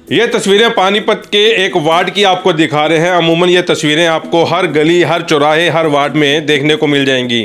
ये तस्वीरें पानीपत के एक वार्ड की आपको दिखा रहे हैं। अमूमन ये तस्वीरें आपको हर गली, हर चौराहे, हर वार्ड में देखने को मिल जाएंगी।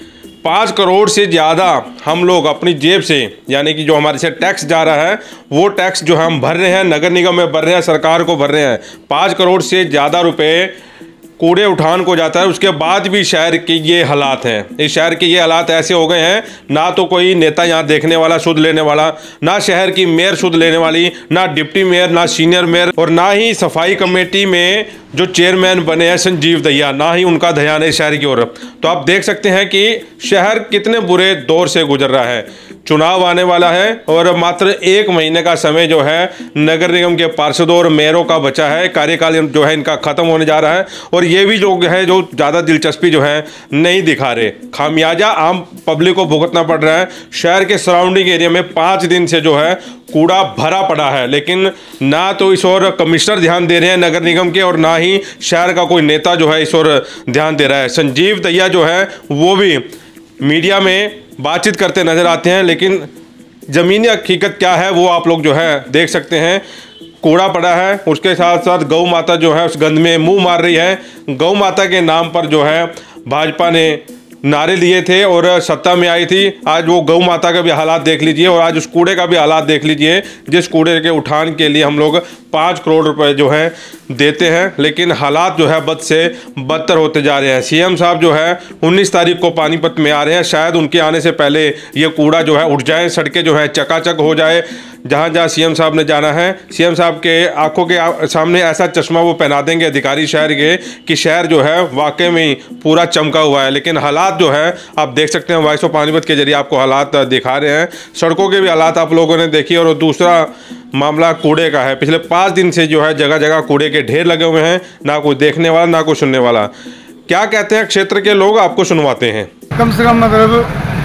5 करोड़ से ज़्यादा हम लोग अपनी जेब से, यानी कि जो हमारे से टैक्स जा रहा है वो टैक्स जो हम भर रहे हैं, नगर निगम में भर रहे हैं, सरकार को भर रहे हैं। 5 करोड़ से ज़्यादा रुपए कूड़े उठान को जाता है। उसके बाद भी शहर के ये हालात हैं। इस शहर के ये हालात ऐसे हो गए हैं, ना तो कोई नेता यहाँ देखने वाला, सुध लेने वाला, ना शहर की मेयर सुध लेने वाली, ना डिप्टी मेयर, ना सीनियर मेयर, और ना ही सफाई कमेटी में जो चेयरमैन बने हैं संजीव दहिया, ना ही उनका ध्यान है शहर की ओर। तो आप देख सकते हैं कि शहर कितने बुरे दौर से गुजर रहा है। चुनाव आने वाला है और मात्र 1 महीने का समय जो है नगर निगम के पार्षदों और मेयरों का बचा है। कार्यकाल जो है इनका खत्म होने जा रहा है और ये भी लोग है जो ज़्यादा दिलचस्पी जो है नहीं दिखा रहे। खामियाजा आम पब्लिक को भुगतना पड़ रहा है। शहर के सराउंडिंग एरिया में 5 दिन से जो है कूड़ा भरा पड़ा है, लेकिन ना तो इस ओर कमिश्नर ध्यान दे रहे हैं नगर निगम के, और ना ही शहर का कोई नेता जो है इस ओर ध्यान दे रहा है। संजीव दहिया जो है वो भी मीडिया में बातचीत करते नजर आते हैं, लेकिन ज़मीनी हकीकत क्या है वो आप लोग जो है देख सकते हैं। कूड़ा पड़ा है, उसके साथ साथ गौ माता जो है उस गंद में मुंह मार रही है। गौ माता के नाम पर जो है भाजपा ने नारे लिए थे और सत्ता में आई थी। आज वो गौ माता का भी हालात देख लीजिए और आज उस कूड़े का भी हालात देख लीजिए, जिस कूड़े के उठान के लिए हम लोग 5 करोड़ रुपए जो है देते हैं, लेकिन हालात जो है बद से बदतर होते जा रहे हैं। सीएम साहब जो है 19 तारीख को पानीपत में आ रहे हैं। शायद उनके आने से पहले ये कूड़ा जो है उठ जाए, सड़कें जो है चकाचक हो जाए। जहाँ जहाँ सीएम साहब ने जाना है, सीएम साहब के आंखों के सामने ऐसा चश्मा वो पहना देंगे अधिकारी शहर के कि शहर जो है वाकई में पूरा चमका हुआ है। लेकिन हालात जो है आप देख सकते हैं, वॉइस ऑफ पानीपत के जरिए आपको हालात दिखा रहे हैं। सड़कों के भी हालात आप लोगों ने देखी। और दूसरा मामला कूड़े का है। पिछले 5 दिन से जो है जगह जगह कूड़े के ढेर लगे हुए हैं, ना कोई देखने वाला, ना कोई सुनने वाला। क्या कहते हैं क्षेत्र के लोग, आपको सुनवाते हैं। कम से कम मतलब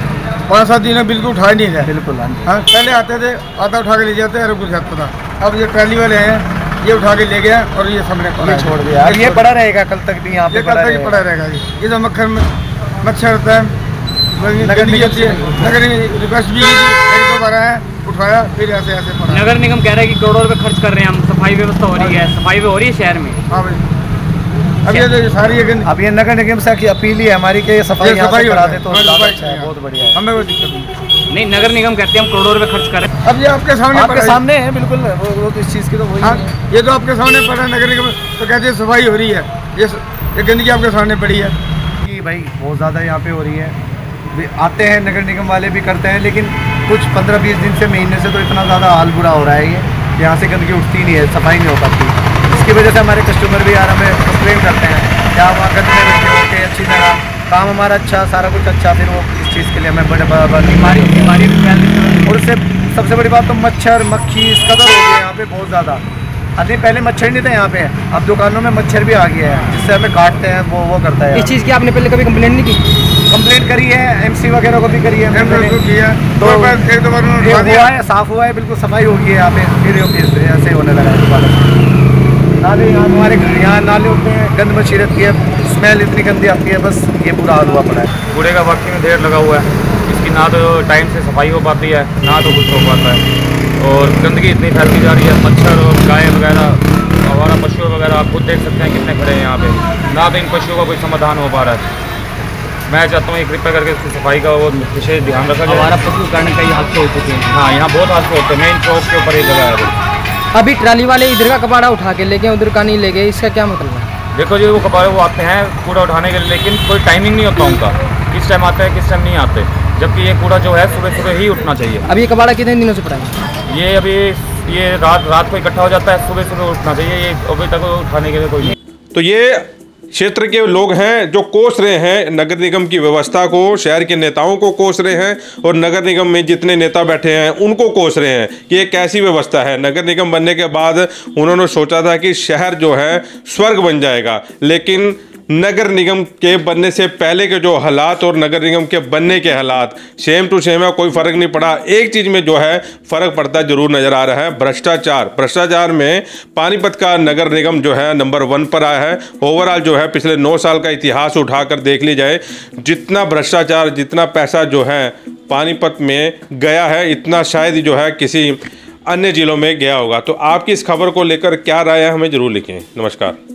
5-7 दिन बिल्कुल उठा ही नहीं रहे। बिल्कुल हाँ, पहले आते थे, आधा उठा के ले जाते हैं, कुछ जाता था। अब ये ट्रैली वाले हैं, ये उठा के ले गया और ये सामने छोड़ दिया। ये पड़ा रहेगा कल तक भी, यहाँ पे कल तक पड़ा रहेगा। ये जो मच्छर होता है, नगर रिक्वेस्ट भी एक 2 बार है, उठाया, फिर ऐसे पड़ा। नगर निगम कह रहा है कि करोड़ों रुपए खर्च कर रहे हैं हम, सफाई व्यवस्था हो रही है, सफाई हो रही है शहर में। हाँ भाई, अब ये तो सारी अब ये नगर निगम से की अपील ही है हमारी कि सफाई करा दे तो अच्छा है, बहुत बढ़िया है, हमें कोई दिक्कत नहीं। नगर निगम कहते हैं हम करोड़ों रुपए खर्च कर रहे हैं। अब ये आपके सामने है बिल्कुल, वो तो इस चीज़ की तो वही है। ये तो आपके सामने पड़ा है, नगर निगम तो कहते हैं सफाई हो रही है, ये गंदगी आपके सामने पड़ी है कि भाई बहुत ज़्यादा यहाँ पे हो रही है। आते हैं नगर निगम वाले भी करते हैं, लेकिन कुछ 15-20 दिन से, महीने से तो इतना ज़्यादा हाल बुरा हो रहा है ये, यहाँ से गंदगी उठती नहीं है, सफाई नहीं हो पाती। इसकी वजह से हमारे कस्टमर भी यार हमें कंप्लेन करते हैं, क्या वहाँ गंदे बैठे होते अच्छी तरह, काम हमारा अच्छा, सारा कुछ अच्छा, फिर वो इस चीज़ के लिए हमें बड़े बीमारी भी फैल। और उससे सबसे बड़ी बात तो मच्छर मक्खी इस कदर हो गई यहाँ पे बहुत ज़्यादा। अभी पहले मच्छर नहीं थे यहाँ पे, अब दुकानों में मच्छर भी आ गया है, जिससे हमें काटते हैं, वो करता है। इस चीज़ की आपने पहले कभी कंप्लेंट नहीं की? कंप्लेंट करी है, एमसी वगैरह को भी करी है, तो एक 2 बार हुआ है, साफ हुआ है, बिल्कुल सफाई हो गई है यहाँ पे, फिर ऐसे होने लगा है दोबारा। नाले यहाँ हमारे यहाँ नाले होते हैं, गंद मची रहती है, स्मेल इतनी गंदी आती है, बस ये पूरा हाल हुआ पड़ा है। कूड़े का वाकई में ढेर लगा हुआ है, इसकी ना तो टाइम से सफाई हो पाती है, ना तो कुछ हो पाता है, और गंदगी इतनी फैलती जा रही है। मच्छर और गाय वगैरह, हमारा पशु वगैरह आप खुद देख सकते हैं कितने खड़े हैं यहाँ पे, ना तो इन पशुओं का कोई समाधान हो पा रहा है। मैं चाहता हूँ कृपया करके इसकी सफाई का वो विशेष ध्यान रखा जाए। हमारा पशु कारण कई हादसे हो चुके हैं। हाँ, यहाँ बहुत हादसे होते हैं, मेन चौक के ऊपर एक जगह है। अभी ट्राली वाले इधर का कबाड़ा उठा के ले गए, उधर का नहीं ले गए, इसका क्या मतलब है? देखो जी, वो कबाड़े वो आते हैं कूड़ा उठाने के लिए, लेकिन कोई टाइमिंग नहीं होता उनका, किस टाइम आते हैं किस टाइम नहीं आते, जबकि ये कूड़ा जो है सुबह सुबह ही उठना चाहिए। अब ये कबाड़ा कितने दिनों से पड़ा है? ये अभी ये रात को इकट्ठा हो जाता है, सुबह सुबह उठना चाहिए, ये अभी तक उठाने के लिए कोई नहीं। तो ये क्षेत्र के लोग हैं जो कोस रहे हैं नगर निगम की व्यवस्था को, शहर के नेताओं को कोस रहे हैं, और नगर निगम में जितने नेता बैठे हैं उनको कोस रहे हैं कि ये कैसी व्यवस्था है। नगर निगम बनने के बाद उन्होंने सोचा था कि शहर जो है स्वर्ग बन जाएगा, लेकिन नगर निगम के बनने से पहले के जो हालात और नगर निगम के बनने के हालात सेम टू सेम है, कोई फ़र्क नहीं पड़ा। एक चीज़ में जो है फ़र्क पड़ता जरूर नज़र आ रहा है, भ्रष्टाचार में पानीपत का नगर निगम जो है नंबर 1 पर आया है। ओवरऑल जो है पिछले 9 साल का इतिहास उठाकर देख ली जाए, जितना भ्रष्टाचार, जितना पैसा जो है पानीपत में गया है, इतना शायद जो है किसी अन्य ज़िलों में गया होगा। तो आपकी इस खबर को लेकर क्या राय है, हमें ज़रूर लिखें। नमस्कार।